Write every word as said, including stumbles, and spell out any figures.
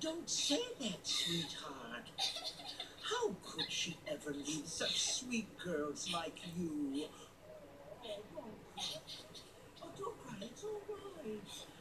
don't say that, sweetheart. How could she ever leave such sweet girls like you? Oh, don't cry. Oh, don't cry. It's all right.